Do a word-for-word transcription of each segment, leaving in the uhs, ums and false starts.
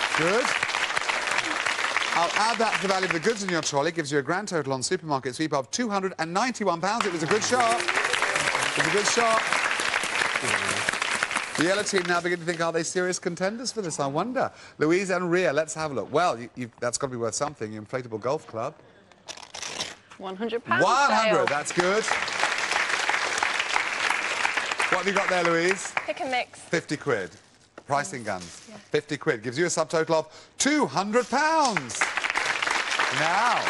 Good. I'll add that to the value of the goods in your trolley. Gives you a grand total on supermarket sweep of two hundred and ninety-one pounds. It was a good shot. It was a good shot. The yellow team now begin to think, are they serious contenders for this? I wonder. Louise and Ria, let's have a look. Well, you, you, that's got to be worth something. Your inflatable golf club. one hundred pounds. one hundred, that's good. What have you got there, Louise? Pick and mix. fifty quid. Pricing guns. Yeah. fifty quid. Gives you a subtotal of two hundred pounds. Now,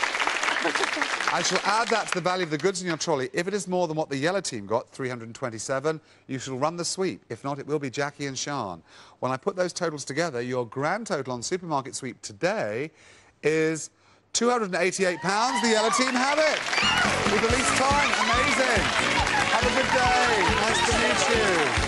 I shall add that to the value of the goods in your trolley. If it is more than what the yellow team got, three hundred and twenty-seven, you shall run the sweep. If not, it will be Jackie and Sian. When I put those totals together, your grand total on supermarket sweep today is two hundred and eighty-eight pounds. The yellow team have it. With the least time. Amazing. Have a good day. Nice to meet you.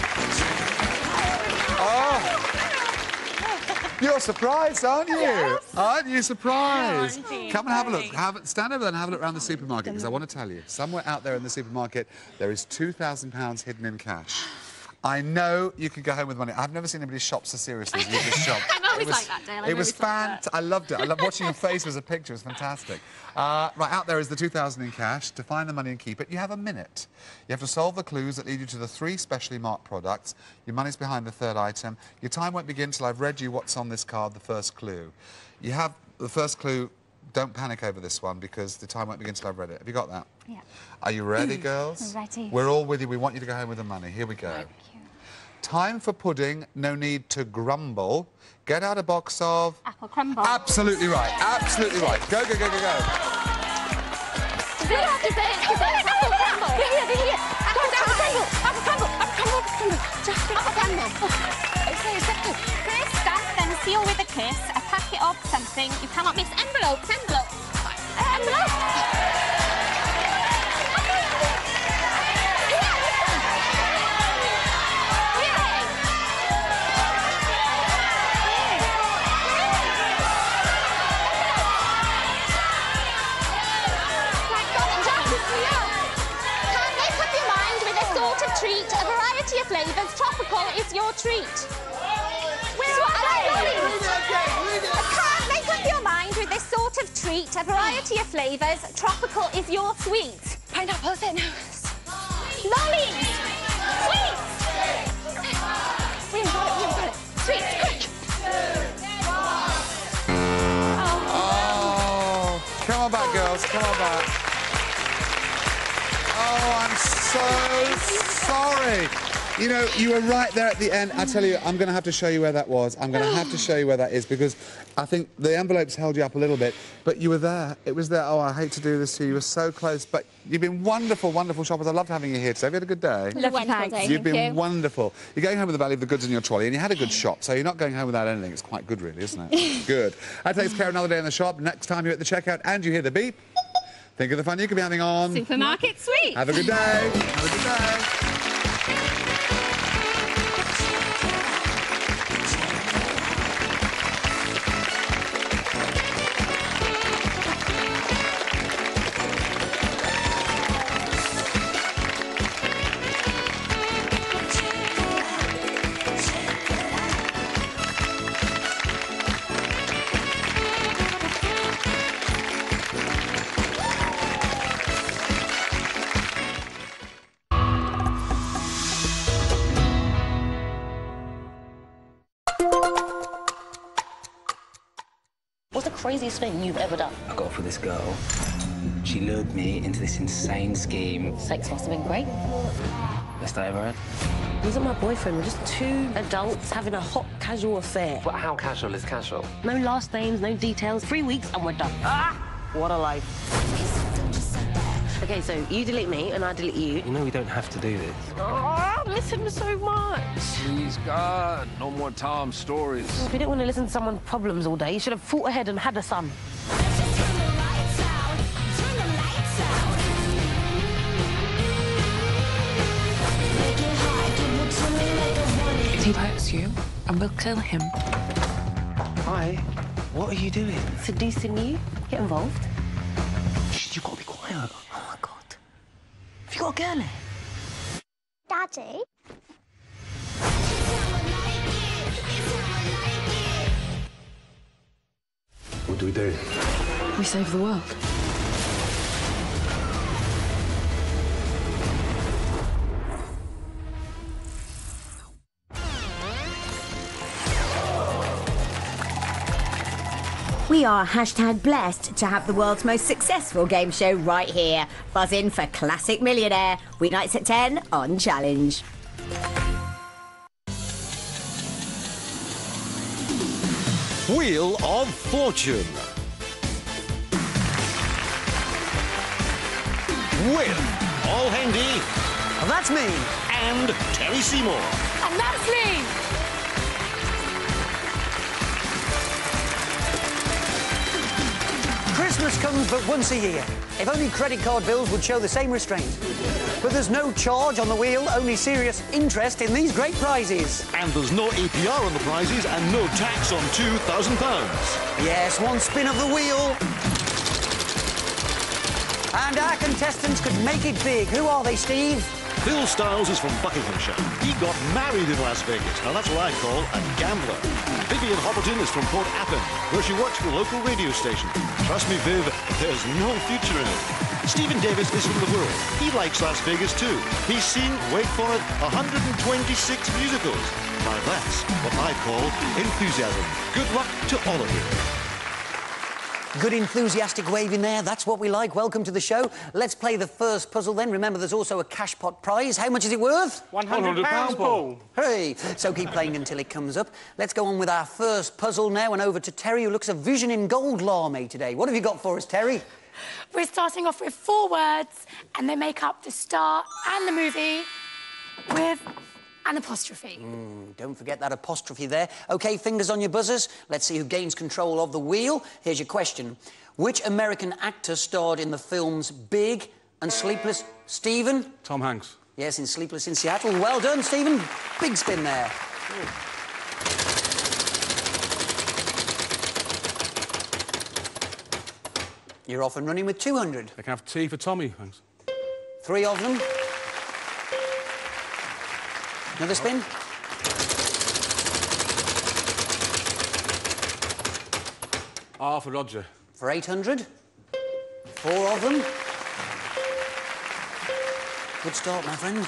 Oh. You're surprised, aren't you? Yes. Aren't you surprised? Yeah, Come and have a look. Have, stand over there and have a look around the supermarket, because I want to tell you, somewhere out there in the supermarket, there is two thousand pounds hidden in cash. I know you could go home with money. I've never seen anybody shop so seriously as you just shopped. I'm always it was, like that, Dale. I'm it was always like fantastic. I loved it. I loved watching your face as a picture. It was fantastic. Uh, right, out there is the two thousand in cash. To find the money and keep it, you have a minute. You have to solve the clues that lead you to the three specially marked products. Your money's behind the third item. Your time won't begin till I've read you what's on this card, the first clue. You have the first clue. Don't panic over this one, because the time won't begin till I've read it. Have you got that? Yeah. Are you ready, girls? Ready. We're all with you. We want you to go home with the money. Here we go. Thank you. Time for pudding, no need to grumble. Get out a box of... Apple crumble. Absolutely right, absolutely right. Go, go, go, go, go. Does it have to say it? Does it have apple crumble? Yeah, yeah, yeah, yeah. Apple crumble. Apple crumble. Apple crumble. Apple crumble. Just apple crumble. Okay, second. Chris, stamp, then seal with a kiss. A packet of something. You cannot miss envelopes. Envelopes. Envelopes. Treat, a variety of flavours, tropical is your treat. Where are they? Can't make up your mind with this sort of treat, a variety of flavours, tropical is your sweet. Pineapple, is it? Lollies! Sweets! We haven't got it, we haven't got it. Sweets, quick! Oh, come on back, girls, come on back. Oh, I'm so sorry. You know, you were right there at the end. I tell you, I'm going to have to show you where that was. I'm going to have to show you where that is, because I think the envelopes held you up a little bit, but you were there. It was there. Oh, I hate to do this to you. You were so close, but you've been wonderful, wonderful shoppers. I loved having you here today. Have you had a good day? Lovely, thanks. You've been wonderful. You're going home with the value of the goods in your trolley, and you had a good shop, so you're not going home without anything. It's quite good, really, isn't it? Good. That takes care of another day in the shop. Next time you're at the checkout and you hear the beep, think of the fun you could be having on Supermarket Sweep. Have a good day. Have a good day. What's the craziest thing you've ever done? I got off with this girl. She lured me into this insane scheme. Sex must have been great. Best I ever had. He wasn't my boyfriend. We're just two adults having a hot, casual affair. But how casual is casual? No last names, no details. Three weeks and we're done. Ah! What a life. OK, so you delete me and I delete you. You know we don't have to do this. Oh, I miss him so much. Please, God, no more Tom stories. If you didn't want to listen to someone's problems all day, you should have fought ahead and had a son. If he hurts you, I will kill him. Hi. What are you doing? Seducing you? Get involved. Shh, you've got to be quiet. Oh, my God. Have you got a girlie? Daddy? do we do? We save the world. We are hashtag blessed to have the world's most successful game show right here. Buzz in for Classic Millionaire, weeknights at ten on Challenge. Wheel of Fortune. With Paul Hendy. That's me. And Terry Seymour. And that's me. Christmas comes but once a year. If only credit card bills would show the same restraint. But there's no charge on the wheel, only serious interest in these great prizes. And there's no A P R on the prizes and no tax on two thousand pounds. Yes, one spin of the wheel. And our contestants could make it big. Who are they, Steve? Phil Styles is from Buckinghamshire. He got married in Las Vegas. Now, that's what I call a gambler. Vivian Hopperton is from Port Appin, where she works for a local radio station. Trust me, Viv, there's no future in it. Stephen Davis is from the world. He likes Las Vegas, too. He's seen, wait for it, one hundred twenty-six musicals. Now, that's what I call enthusiasm. Good luck to all of you. Good enthusiastic wave in there. That's what we like. Welcome to the show. Let's play the first puzzle then. Remember, there's also a cash pot prize. How much is it worth? one hundred pounds, Paul. Hey, so keep playing until it comes up. Let's go on with our first puzzle now and over to Terry, who looks a vision in gold lame today. What have you got for us, Terry? We're starting off with four words, and they make up the star and the movie with an apostrophe. Mm, don't forget that apostrophe there. OK, fingers on your buzzers. Let's see who gains control of the wheel. Here's your question. Which American actor starred in the films Big and Sleepless? Stephen? Tom Hanks. Yes, in Sleepless in Seattle. Well done, Stephen. Big spin there. Ooh. You're off and running with two hundred. I can have tea for Tommy, thanks. Three of them. Another spin. R for Roger. For eight hundred. Four of them. Good start, my friend.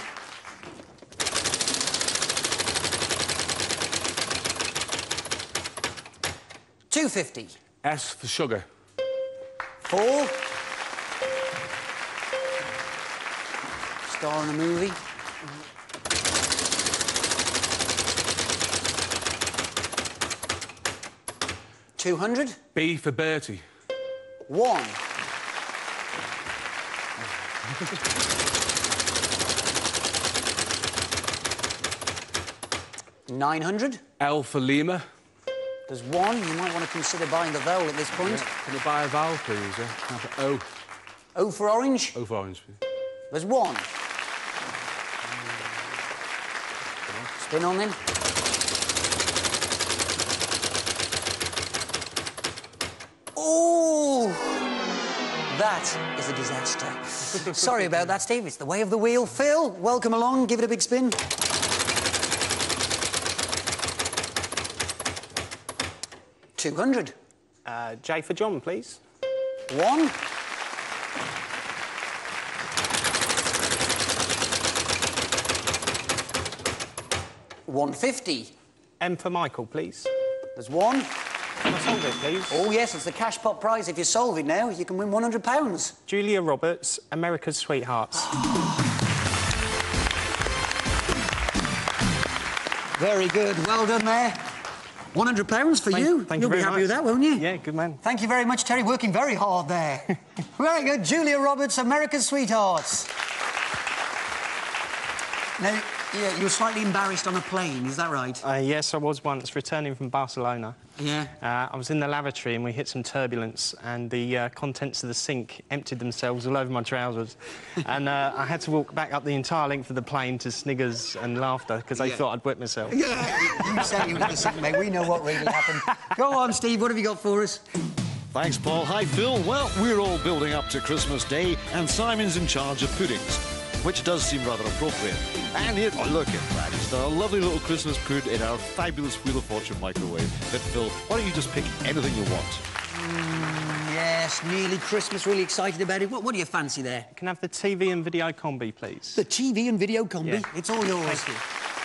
two fifty. S for Sugar. Four. Star in a movie. two hundred. B for Bertie. One. nine hundred. L for Lima. There's one. You might want to consider buying the vowel at this point. Yeah. Can you buy a vowel, please? Yeah. Can I have O? O for orange. O for orange, please. There's one. Spin on then. Oh! That is a disaster. Sorry about that, Steve. It's the way of the wheel. Phil, welcome along. Give it a big spin. two hundred. Uh, J for John, please. One. one fifty. M for Michael, please. There's one. Can I solve it, please? Oh, yes, it's the cash pot prize. If you solve it now, you can win one hundred pounds. Julia Roberts, America's Sweethearts. Very good. Well done there. one hundred pounds for thank, you. Thank You'll you very be happy much. with that, won't you? Yeah, good man. Thank you very much, Terry. Working very hard there. Very good. Julia Roberts, America's Sweethearts. Now, yeah, you were slightly embarrassed on a plane, is that right? Uh, yes, I was once, returning from Barcelona. Yeah? Uh, I was in the lavatory and we hit some turbulence and the uh, contents of the sink emptied themselves all over my trousers. and uh, I had to walk back up the entire length of the plane to sniggers and laughter because they yeah. thought I'd whipped myself. Yeah, you said you was the sink, mate. We know what really happened. Go on, Steve, what have you got for us? Thanks, Paul. Hi, Phil. Well, we're all building up to Christmas Day and Simon's in charge of puddings, which does seem rather appropriate. And here, oh, look at that. It's a lovely little Christmas pud in our fabulous Wheel of Fortune microwave. But, Phil, why don't you just pick anything you want? Mm, yes, nearly Christmas, really excited about it. What, what do you fancy there? Can I have the T V and video combi, please? The T V and video combi? Yeah. It's all yours. Thank you.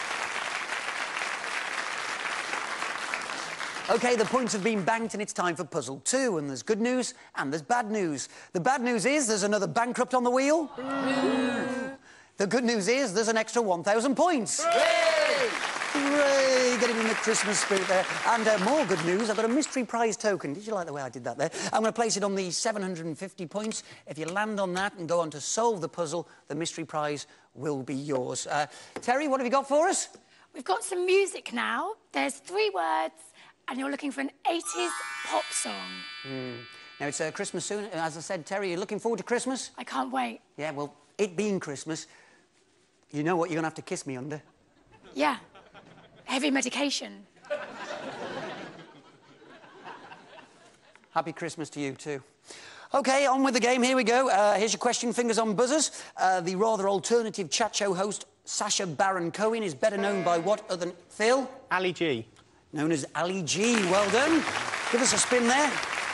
OK, the points have been banked and it's time for puzzle two. And there's good news and there's bad news. The bad news is there's another bankrupt on the wheel. Mm. The good news is there's an extra one thousand points. Hooray! Hooray! Getting in the Christmas spirit there. And uh, more good news, I've got a mystery prize token. Did you like the way I did that there? I'm going to place it on the seven hundred fifty points. If you land on that and go on to solve the puzzle, the mystery prize will be yours. Uh, Terry, what have you got for us? We've got some music now. There's three words, and you're looking for an eighties pop song. Mm. Now, it's uh, Christmas soon. As I said, Terry, you're looking forward to Christmas? I can't wait. Yeah, well, it being Christmas, you know what you're going to have to kiss me under? Yeah. Heavy medication. Happy Christmas to you, too. OK, on with the game. Here we go. Uh, here's your question, fingers on buzzers. Uh, the rather alternative chat show host, Sacha Baron Cohen, is better known by what other than... Phil? Ali G. Known as Ali G. Well done. Give us a spin there.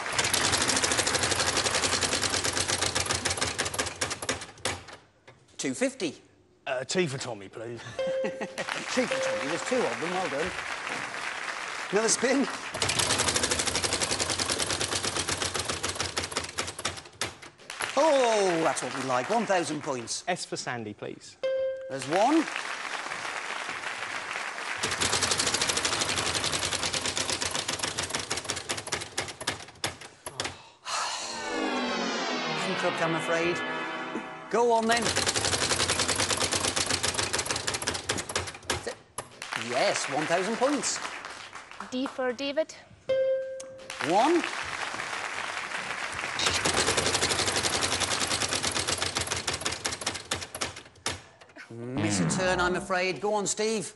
two fifty. Uh, T for Tommy, please. T for Tommy. There's two of them. Well done. Another spin. Oh, that's what we like. one thousand points. S for Sandy, please. There's one. Bankrupt, I'm afraid. Go on, then. Yes, one thousand points. D for David. One. Miss a turn, I'm afraid. Go on, Steve.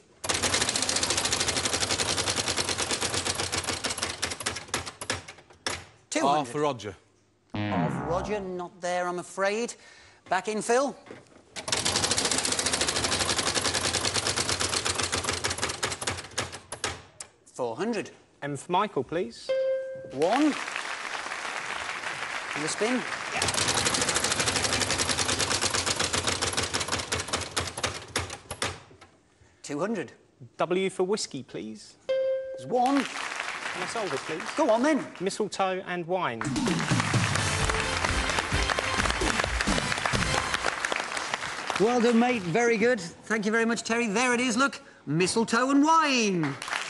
two hundred. R for Roger. R for Roger, not there, I'm afraid. Back in, Phil. four hundred. M for Michael, please. One. And the spin. two hundred. W for whiskey, please. There's one. Can I solve it, please? Go on, then. Mistletoe and wine. Well done, mate. Very good. Thank you very much, Terry. There it is, look. Mistletoe and wine.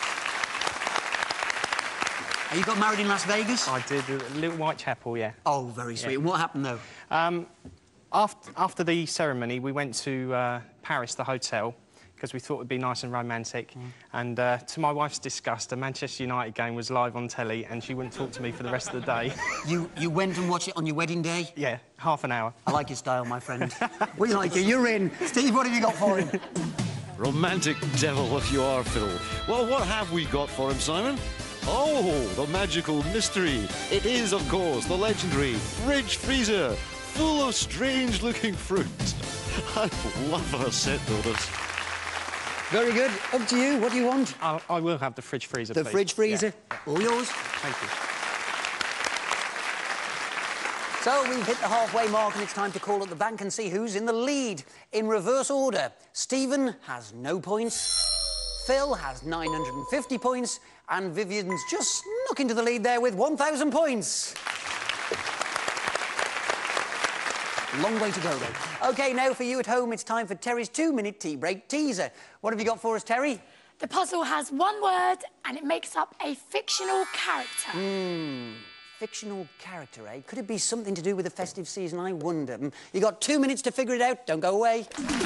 Oh, you got married in Las Vegas? I did. A little Whitechapel, yeah. Oh, very sweet. Yeah. And what happened, though? Um, after, after the ceremony, we went to uh, Paris, the hotel, because we thought it'd be nice and romantic. Mm. And uh, to my wife's disgust, a Manchester United game was live on telly, and she wouldn't talk to me for the rest of the day. You you went and watched it on your wedding day? Yeah, half an hour. I like your style, my friend. We like you. You're in. Steve, what have you got for him? Romantic devil if you are, Phil. Well, what have we got for him, Simon? Oh, the magical mystery. It is, of course, the legendary fridge freezer, full of strange-looking fruit. I love our set builders. Very good. Up to you. What do you want? I, I will have the fridge freezer, The please. fridge freezer. Yeah. All yours. Thank you. So we've hit the halfway mark and it's time to call at the bank and see who's in the lead. In reverse order, Stephen has no points, Phil has nine hundred fifty points, and Vivian's just snuck into the lead there with one thousand points. Long way to go, though. OK, now for you at home, it's time for Terry's two-minute tea break teaser. What have you got for us, Terry? The puzzle has one word, and it makes up a fictional character. Hmm. Fictional character, eh? Could it be something to do with the festive season, I wonder? Mm. You got two minutes to figure it out. Don't go away.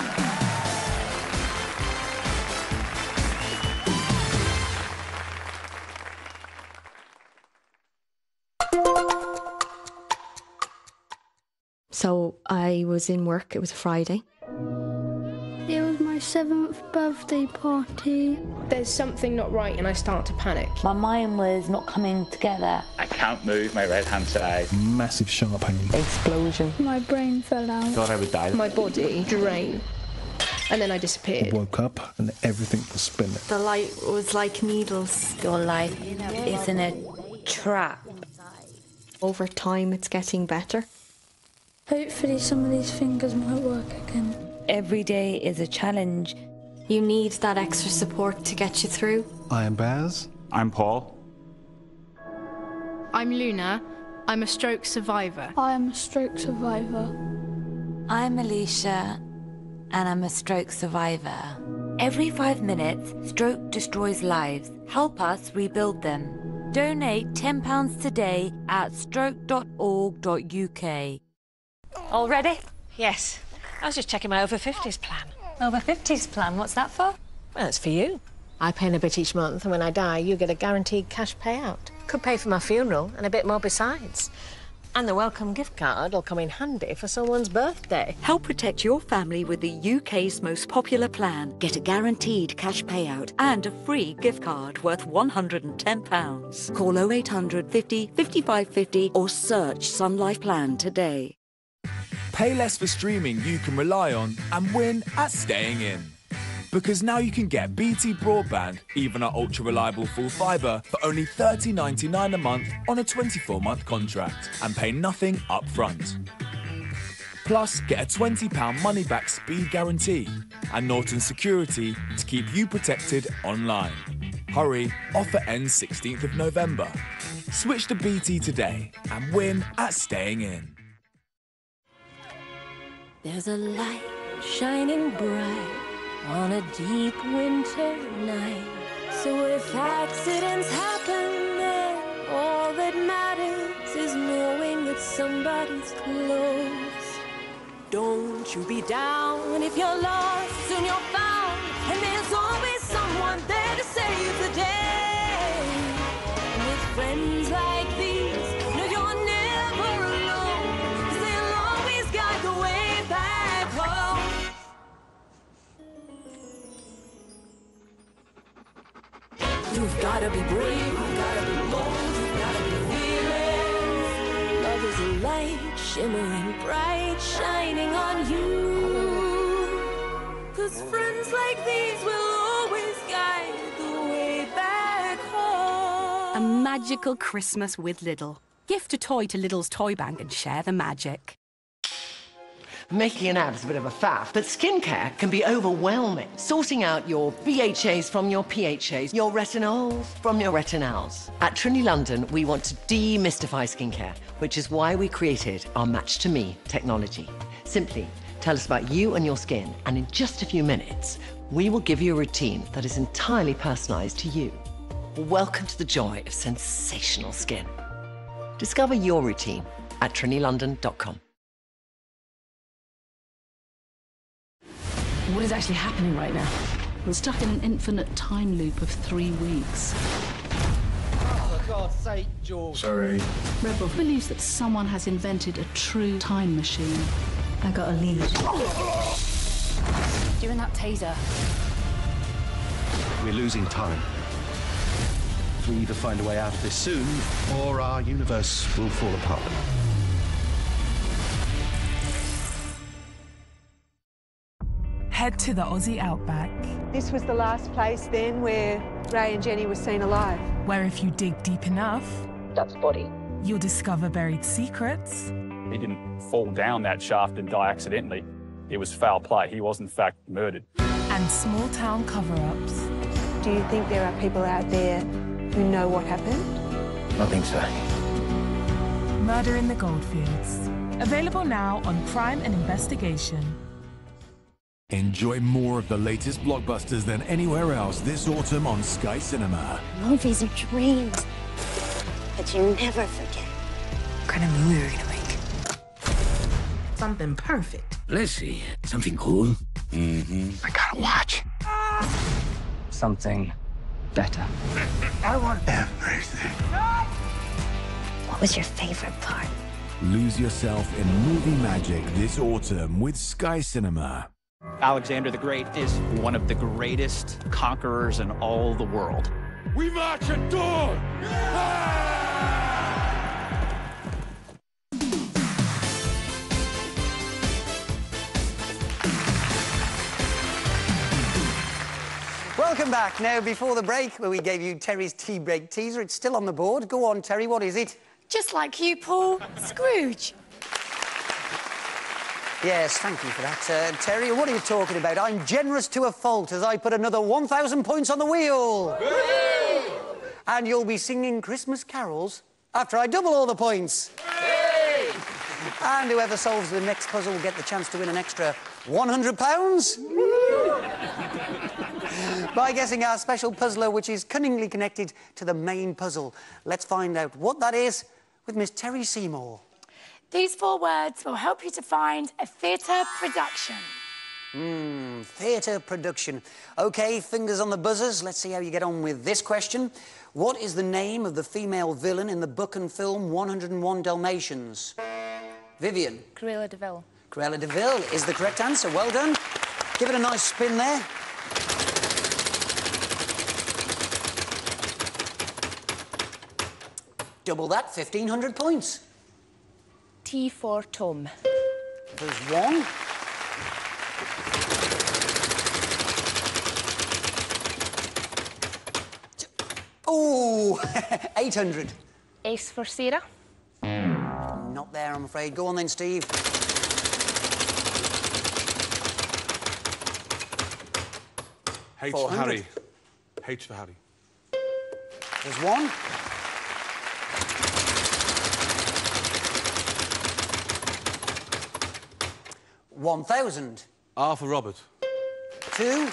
So I was in work, it was a Friday. It was my seventh birthday party. There's something not right and I start to panic. My mind was not coming together. I can't move my right hand side. Massive sharp pain. Explosion. My brain fell out. Thought I would die. My body drained. And then I disappeared. I woke up and everything was spinning. The light was like needles. Your life is in a trap. Over time, it's getting better. Hopefully some of these fingers might work again. Every day is a challenge. You need that extra support to get you through. I am Baz. I'm Paul. I'm Luna. I'm a stroke survivor. I am a stroke survivor. I'm Alicia, and I'm a stroke survivor. Every five minutes, stroke destroys lives. Help us rebuild them. Donate ten pounds today at stroke dot org dot U K. All ready? Yes. I was just checking my over fifties plan. Over fifties plan? What's that for? Well, it's for you. I pay in a bit each month, and when I die, you get a guaranteed cash payout. Could pay for my funeral, and a bit more besides. And the welcome gift card will come in handy for someone's birthday. Help protect your family with the U K's most popular plan. Get a guaranteed cash payout and a free gift card worth one hundred and ten pounds. Call oh eight hundred fifty, fifty-five fifty or search Sun Life Plan today. Pay less for streaming you can rely on and win at staying in. Because now you can get B T broadband, even our ultra-reliable full fibre, for only thirty ninety-nine a month on a twenty-four month contract and pay nothing up front. Plus, get a twenty pound money-back speed guarantee and Norton security to keep you protected online. Hurry, offer ends sixteenth of November. Switch to B T today and win at staying in. There's a light shining bright on a deep winter night. So if accidents happen, then all that matters is knowing that somebody's close. Don't you be down if you're lost, soon you're found, and there's always someone there to save the day. And with friends like these, no, you're never alone, 'cause they'll always guide the way back home. You've gotta be brave, you've gotta be bold, you've gotta be fearless. Love is a light, shimmering bright, shining on you. 'Cause friends like these will always guide the way back home. A magical Christmas with Lidl. Gift a toy to Lidl's Toy Bank and share the magic. Making an ab is a bit of a faff, but skincare can be overwhelming. Sorting out your B H As from your P H As, your retinols from your retinals. At Trinity London, we want to demystify skincare, which is why we created our Match to Me technology. Simply tell us about you and your skin, and in just a few minutes, we will give you a routine that is entirely personalized to you. Welcome to the joy of sensational skin. Discover your routine at trinity london dot com. What is actually happening right now? We're stuck in an infinite time loop of three weeks. Oh, for God's sake, George. Sorry. Red Wolf believes that someone has invented a true time machine. I got a lead. You and that taser. We're losing time. We either find a way out of this soon, or our universe will fall apart. Head to the Aussie Outback, This was the last place then where Ray and Jenny were seen alive. where if you dig deep enough, That's body. you'll discover buried secrets, He didn't fall down that shaft and die accidentally. It was foul play. He was, in fact, murdered. and small-town cover-ups. Do you think there are people out there who know what happened? I think so. Murder in the Goldfields. Available now on Crime and Investigation. Enjoy more of the latest blockbusters than anywhere else this autumn on Sky Cinema. Movies are dreams that you never forget. What kind of movie are we gonna make? Something perfect. Let's see. Something cool. Mm-hmm. I gotta watch. Something better. I want everything. What was your favorite part? Lose yourself in movie magic this autumn with Sky Cinema. Alexander the Great is one of the greatest conquerors in all the world. We march at dawn! Welcome back. Now, before the break, where we gave you Terry's tea break teaser, it's still on the board. Go on, Terry, what is it? Just like you, Paul. Scrooge. Yes, thank you for that, uh, Terry. What are you talking about? I'm generous to a fault as I put another one thousand points on the wheel. Hooray! And you'll be singing Christmas carols after I double all the points. Hooray! And whoever solves the next puzzle will get the chance to win an extra one hundred pounds. By guessing our special puzzler, which is cunningly connected to the main puzzle. Let's find out what that is with Miss Terry Seymour. These four words will help you to find a theatre production. Hmm, theatre production. OK, fingers on the buzzers. Let's see how you get on with this question. What is the name of the female villain in the book and film one hundred and one Dalmatians? Vivian. Cruella de Vil. Cruella de Vil is the correct answer. Well done. Give it a nice spin there. Double that, fifteen hundred points. T for Tom. There's one. Oh, eight hundred. S for Sarah. Not there, I'm afraid. Go on then, Steve. H for Harry. H for Harry. There's one. one thousand. R for Robert. Two.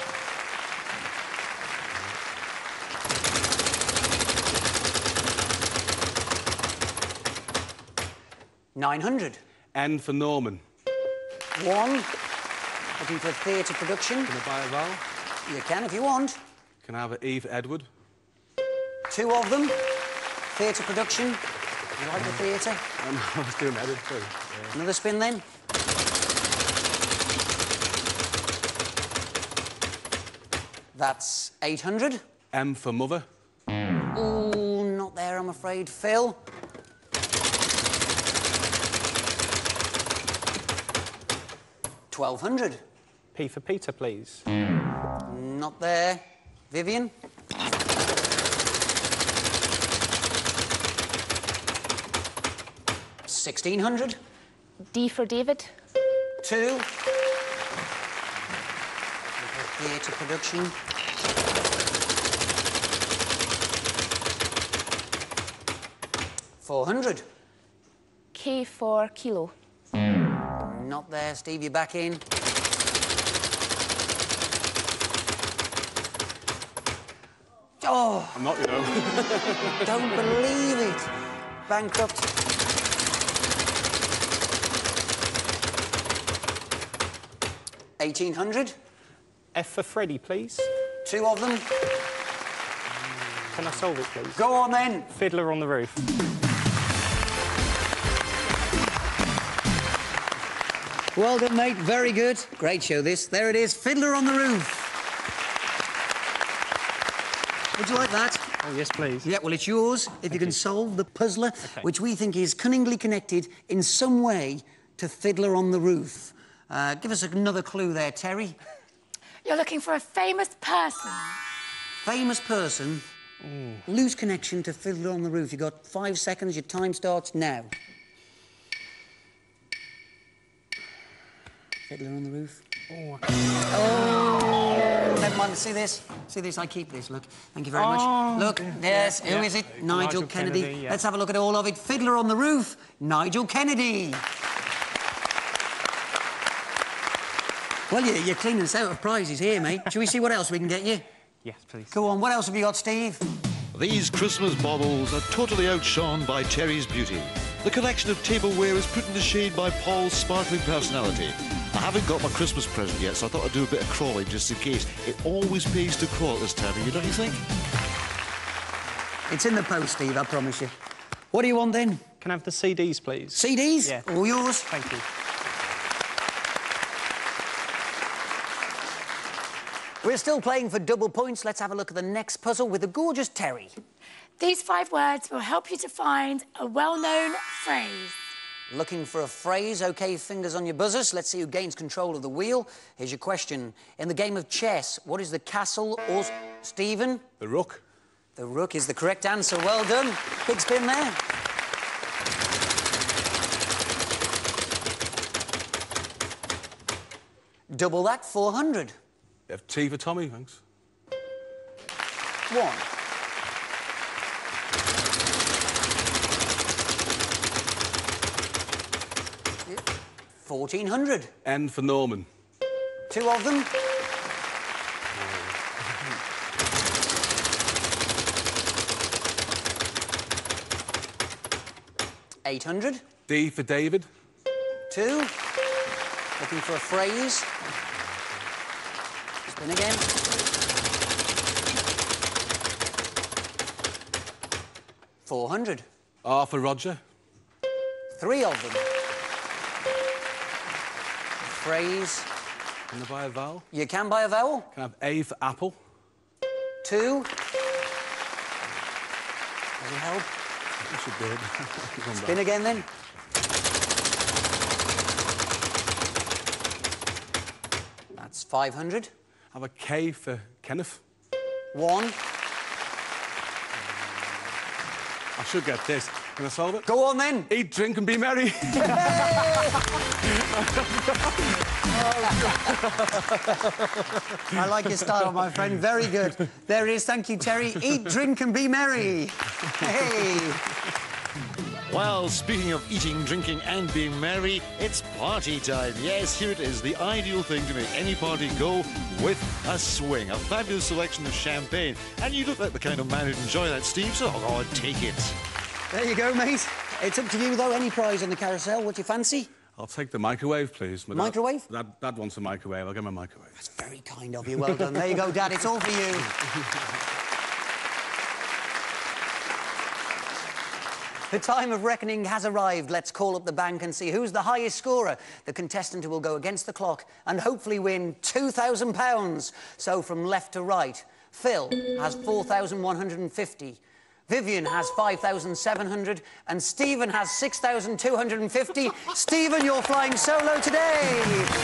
nine hundred. N for Norman. One. Looking for a theatre production. Can I buy a vowel? You can if you want. Can I have an E for Edward? Two of them. Theatre production. You like the theatre? I know, I was doing Edward too. Yeah. Another spin then. That's eight hundred. M for Mother. Oh, not there, I'm afraid. Phil? twelve hundred. P for Peter, please. Not there. Vivian? sixteen hundred. D for David. Two. Theatre production. four hundred. K for Kilo. Not there. Steve, you're back in. Oh! I'm not, you know. Don't believe it. Bankrupt. eighteen hundred. F for Freddy, please. Two of them. Can I solve it, please? Go on, then. Fiddler on the Roof. Well done, mate. Very good. Great show, this. There it is. Fiddler on the Roof. Would you like that? Oh, yes, please. Yeah, well, it's yours if Thank you can you. solve the puzzler, okay. which we think is cunningly connected in some way to Fiddler on the Roof. Uh, give us another clue there, Terry. You're looking for a famous person. Famous person? Mm. Loose connection to Fiddler on the Roof. You've got five seconds. Your time starts now. Fiddler on the Roof. Oh. oh. Never mind. See this? See this? I keep this. Look. Thank you very oh. much. Look. Yes. Yeah. Who is it? Nigel, Nigel Kennedy. Kennedy yeah. Let's have a look at all of it. Fiddler on the Roof. Nigel Kennedy. Well, you, you're cleaning us out of prizes here, mate. Shall we see what else we can get you? Yes, please. Go on. What else have you got, Steve? These Christmas baubles are totally outshone by Terry's beauty. The collection of tableware is put into shade by Paul's sparkling personality. I haven't got my Christmas present yet, so I thought I'd do a bit of crawling just in case. It always pays to crawl at this time of year, don't you think? It's in the post, Steve, I promise you. What do you want, then? Can I have the C Ds, please? C Ds? Yeah. All yours. Thank you. We're still playing for double points. Let's have a look at the next puzzle with the gorgeous Terry. These five words will help you to find a well-known phrase. Looking for a phrase. OK, fingers on your buzzers. Let's see who gains control of the wheel. Here's your question. In the game of chess, what is the castle or... Stephen? The rook. The rook is the correct answer. Well done. Big spin there. Double that, four hundred. You have T for Tommy, thanks. One. fourteen hundred. N for Norman. Two of them. eight hundred. D for David. Two. Looking for a phrase. Spin again. four hundred. R for Roger. Three of them. Phrase. Can I buy a vowel? You can buy a vowel. Can I have A for apple? Two. Does it help? You should do it. Spin again, then. That's five hundred. Have a K for Kenneth. One. I should get this. Can I solve it? Go on, then. Eat, drink and be merry. I like your style, my friend. Very good. There it is. Thank you, Terry. Eat, drink and be merry. Hey. Well, speaking of eating, drinking and being merry, it's party time. Yes, here it is, the ideal thing to make any party go with a swing. A fabulous selection of champagne. And you look like the kind of man who'd enjoy that, Steve, so oh, God, take it. There you go, mate. It's up to you, though. Any prize on the carousel? What do you fancy? I'll take the microwave, please. My Microwave? Dad, dad, dad wants a microwave. I'll get my microwave. That's very kind of you. Well done. There you go, Dad. It's all for you. The time of reckoning has arrived. Let's call up the bank and see who's the highest scorer. The contestant who will go against the clock and hopefully win two thousand pounds. So from left to right, Phil has four thousand one hundred fifty. Vivian has five thousand seven hundred and Stephen has six thousand two hundred fifty. Stephen, you're flying solo today.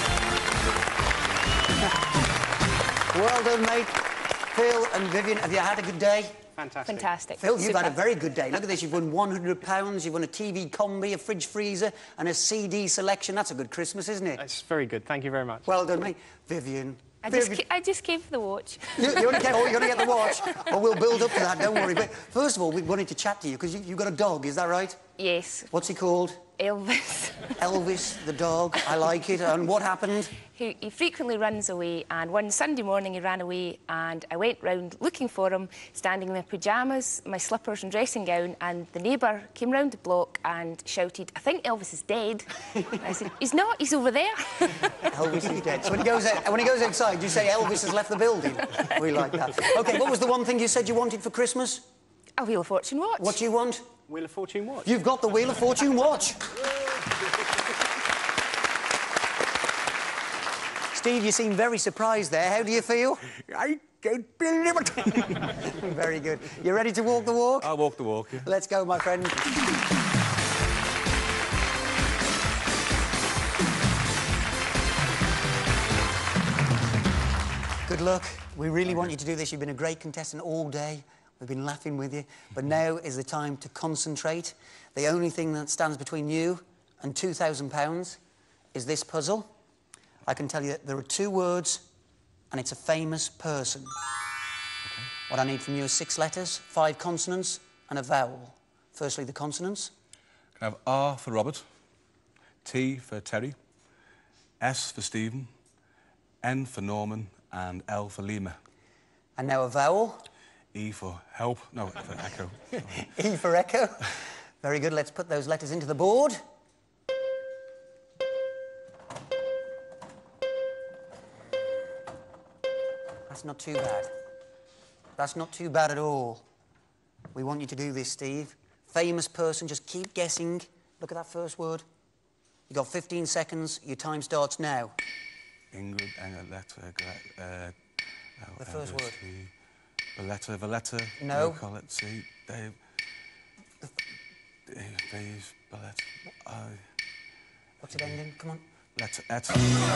Well done, mate. Phil and Vivian, have you had a good day? Fantastic. Fantastic. Phil, you've Super. had a very good day. Look at this, you've won one hundred pounds, you've won a T V combi, a fridge freezer and a C D selection. That's a good Christmas, isn't it? It's very good. Thank you very much. Well done, mate. Vivian. I just, Vivian. I just came for the watch. You, you only get, oh, you're going to get the watch. Well, we'll build up to that, don't worry. But first of all, we wanted to chat to you because you, you've got a dog, is that right? Yes. What's he called? Elvis. Elvis, the dog. I like it. And what happened? He, he frequently runs away, and one Sunday morning he ran away, and I went round looking for him, standing in my pyjamas, my slippers and dressing gown, and the neighbour came round the block and shouted, "I think Elvis is dead." I said, "He's not, he's over there." Elvis is dead. So when he goes out, when he goes outside, you say Elvis has left the building. We like that. OK, what was the one thing you said you wanted for Christmas? A Wheel of Fortune watch. What do you want? Wheel of Fortune watch. You've got the Wheel of Fortune watch. Steve, you seem very surprised there. How do you feel? I can't believe it. Very good. You ready to walk the walk? I'll walk the walk, yeah. Let's go, my friend. Good luck. We really want you to do this. You've been a great contestant all day. We've been laughing with you. But now is the time to concentrate. The only thing that stands between you and two thousand pounds is this puzzle. I can tell you that there are two words, and it's a famous person. Okay. What I need from you is six letters, five consonants, and a vowel. Firstly, the consonants. Can I have R for Robert, T for Terry, S for Stephen, N for Norman, and L for Lima. And now a vowel. E for help. No, for echo. E for echo. Very good. Let's put those letters into the board. That's not too bad. That's not too bad at all. We want you to do this, Steve. Famous person, just keep guessing. Look at that first word. You've got fifteen seconds. Your time starts now. Ingrid, Engel, letter, uh, the first word. Valletta, Valletta. No. Let's see. Dave. Dave, Dave, Valletta. Uh, What's it ending? Come on. Letter, et.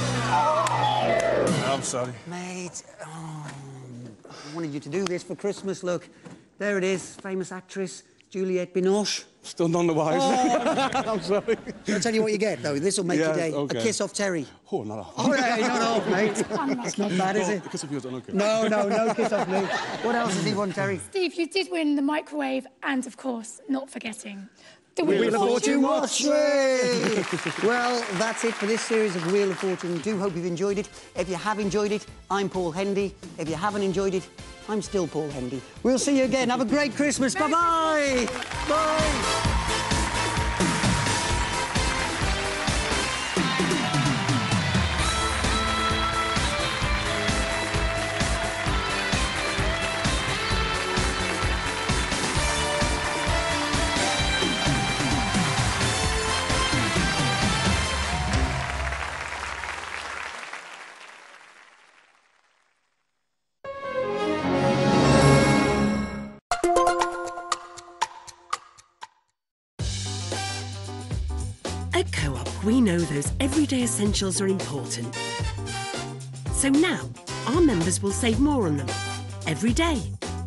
Oh, I'm sorry. Mate, oh, I wanted you to do this for Christmas. Look, there it is. Famous actress, Juliette Binoche. Still none the wiser. Oh. I'm sorry. I'll tell you what you get, though. This will make Yeah, your day. okay. A kiss off Terry. Oh, not off. Oh, yeah, not off, mate. It's not bad, is it? A kiss of yours, okay. No, no, no kiss off me. What else has he won, Terry? Steve, you did win the microwave and, of course, not forgetting the Wheel, Wheel of Fortune watch. Yay! Well, that's it for this series of Wheel of Fortune. Do hope you've enjoyed it. If you have enjoyed it, I'm Paul Hendy. If you haven't enjoyed it, I'm still Paul Hendy. We'll see you again. Have a great Christmas. Bye-bye. Bye. At Co-op, we know those everyday essentials are important. So now, our members will save more on them, every day.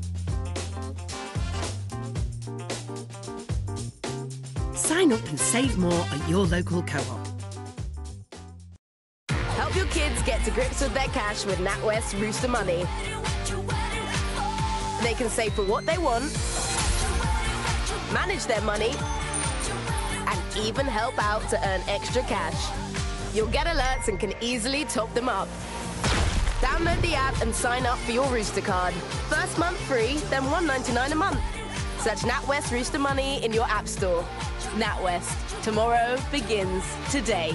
Sign up and save more at your local Co-op. Help your kids get to grips with their cash with NatWest Rooster Money. They can save for what they want, manage their money, and even help out to earn extra cash. You'll get alerts and can easily top them up. Download the app and sign up for your Rooster card. First month free, then one ninety-nine a month. Search NatWest Rooster Money in your app store. NatWest. Tomorrow begins today.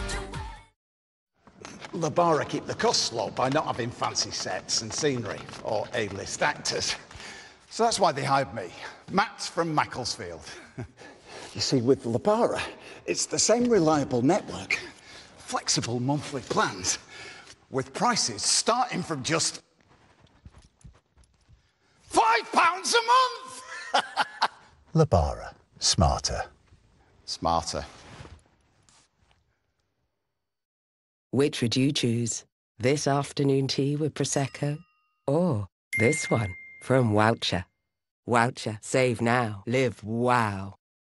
The Barra keep the costs low by not having fancy sets and scenery or A-list actors. So that's why they hired me, Matt from Macclesfield. You see, with La Barra, it's the same reliable network, flexible monthly plans, with prices starting from just five pounds a month! La Barra. Smarter. Smarter. Which would you choose? This afternoon tea with Prosecco? Or this one from Woucher? Woucher. Save now. Live wow.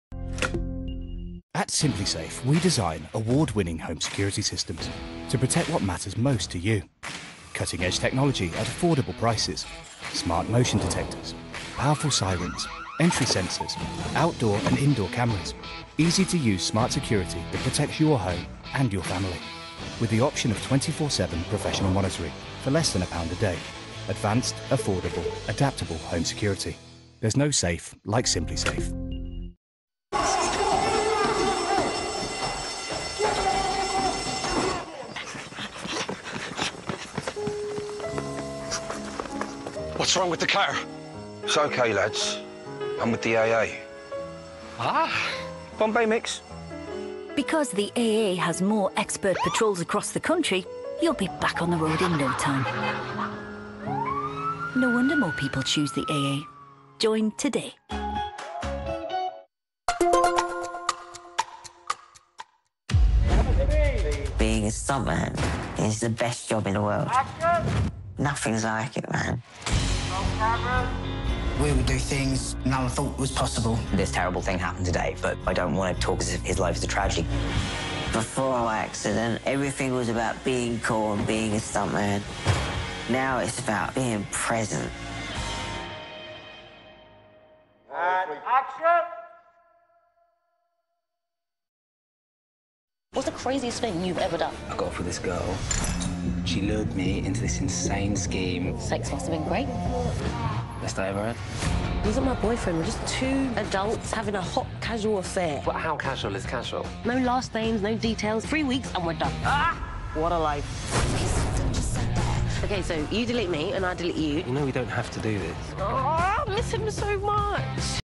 At SimpliSafe, we design award-winning home security systems to protect what matters most to you. Cutting-edge technology at affordable prices, smart motion detectors, powerful sirens, entry sensors, outdoor and indoor cameras, easy-to-use smart security that protects your home and your family, with the option of twenty-four seven professional monitoring for less than a pound a day. Advanced, affordable, adaptable home security. There's no safe like SimpliSafe. What's wrong with the car? It's okay, lads. I'm with the A A. Ah? Bombay mix. Because the A A has more expert patrols across the country, you'll be back on the road in no time. No wonder more people choose the A A. Join today. Being a stuntman is the best job in the world. Nothing's like it, man. We would do things no one thought was possible. This terrible thing happened today, but I don't want to talk as if his life is a tragedy. Before our accident, everything was about being cool and being a stuntman. Now it's about being present. And action! What's the craziest thing you've ever done? I got off with this girl. She lured me into this insane scheme. Sex must have been great. Best day I ever had. He wasn't my boyfriend. We're just two adults having a hot, casual affair. But how casual is casual? No last names, no details. Three weeks and we're done. Ah! What a life. Okay, so you delete me and I delete you. You know we don't have to do this. Oh, I miss him so much.